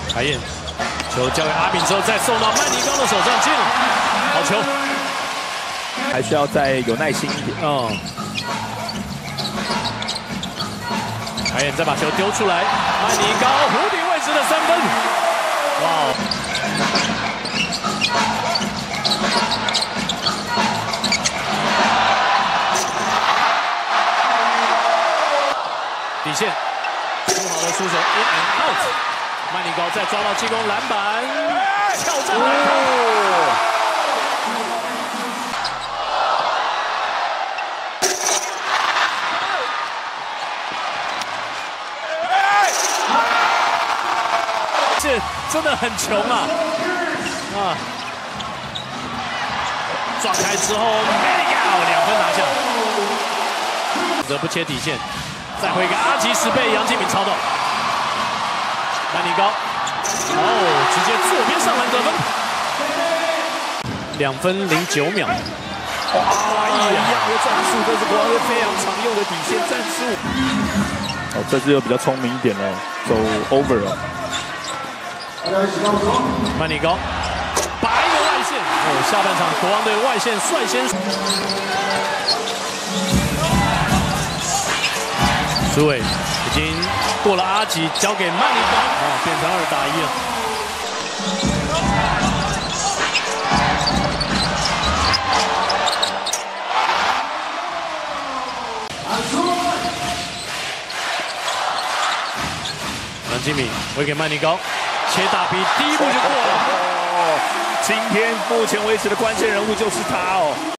海燕，球交给阿炳之后，再送到曼尼高的手上，进了，好球。 还需要再有耐心一点。 海燕再把球丢出来，曼尼高弧顶位置的3分，哇！底线，不好的出手 ，in and out。曼尼高再抓到进攻篮板，挑战篮筐。是真的很穷啊！撞开之后 ，2分拿下，则不切底线。再回给阿吉10倍，杨敬敏抄到。曼尼高，直接左边上篮得分，2分09秒。 一样的战术，这是国王队非常常用的底线战术。这次又比较聪明一点了，走 over 了。 曼尼高，把一个外线，下半场国王队外线率先。苏伟已经过了阿吉，交给曼尼高，变成2打1了。杨敬敏回给曼尼高，切大臂，第一步就过了。 今天目前为止的关键人物就是他哦。